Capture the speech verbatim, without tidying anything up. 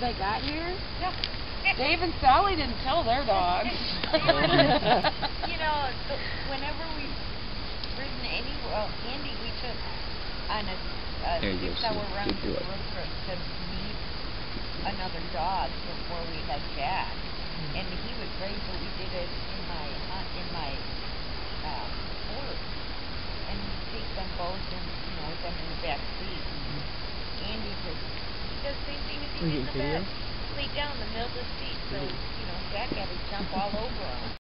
they got here? Yeah. Dave and Sally didn't tell their dogs. You know, so whenever we've ridden any, well, Andy, we took on a, a six-hour round trip road trip to meet another dog before we had Jack, mm-hmm. and he was great. But we did it in my uh, in my uh, Ford, and we take them both, and you know, with them in the back seat. Mm-hmm. Andy just he does the same thing as he did in the bed. Lay down in the middle of the seat, so you know, Jack had to jump all over him.